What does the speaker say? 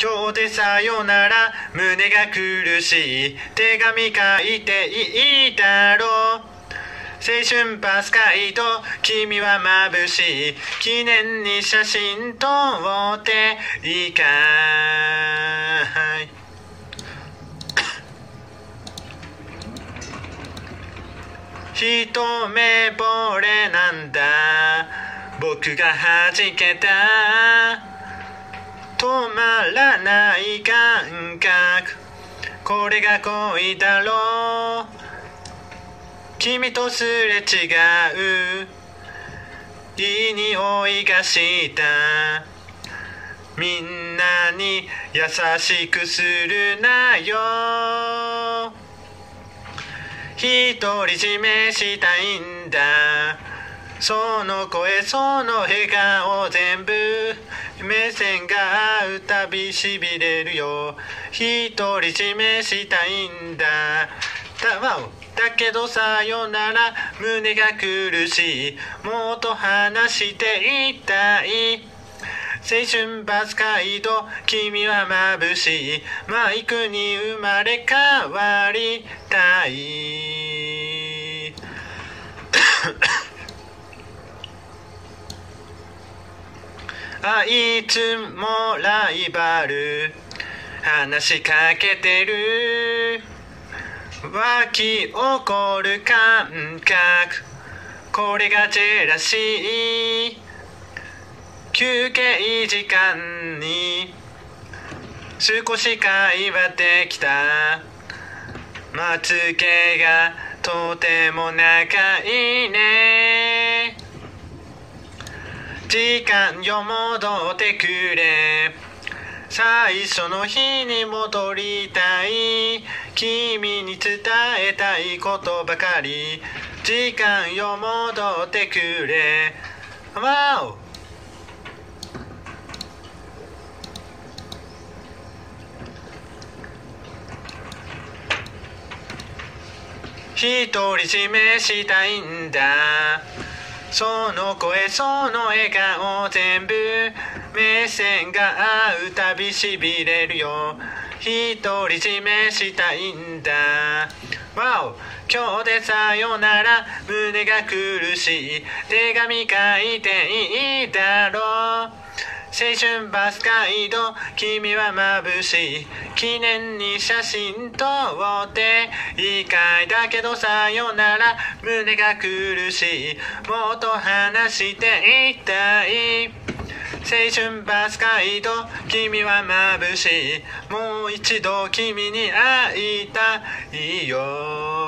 今日でさよなら胸が苦しい手紙書いていいだろう青春パスカイト君は眩しい記念に写真撮っていいかい一目惚れなんだ僕が弾けた止まらない感覚これが恋だろう君とすれ違ういい匂いがしたみんなに優しくするなよ独り占めしたいんだその声その笑顔全部目線が合うたびしびれるよ独り占めしたいんだだけどさよなら胸が苦しいもっと話していたい青春バスガイド君は眩しいマイクに生まれ変わりたいあいつもライバル話しかけてる湧き起こる感覚これがジェラシー休憩時間に少し会話できたまつげがとても長いね時間よ戻ってくれ最初の日に戻りたい君に伝えたいことばかり時間よ戻ってくれわお独り占めしたいんだその声その笑顔全部目線が合うたびしびれるよ独り占めしたいんだわお今日でさよなら胸が苦しい手紙書いていいだろう青春バスガイド君は眩しい記念に写真撮っていいかいだけどさよなら胸が苦しいもっと話していたい青春バスガイド君は眩しいもう一度君に会いたいよ